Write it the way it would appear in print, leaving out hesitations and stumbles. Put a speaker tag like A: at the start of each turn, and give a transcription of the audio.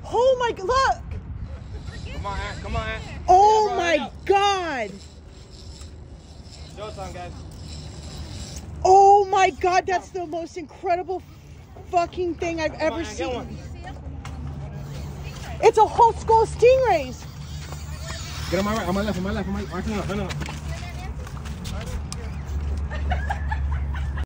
A: Oh my, look.
B: Come on, Aunt. Come on, Aunt.
A: Oh my God.
B: Showtime, guys.
A: Oh my God, that's the most incredible fucking thing I've ever seen. It's a whole school of stingrays.
B: Get on my right, on my left, on my left, on my right. No.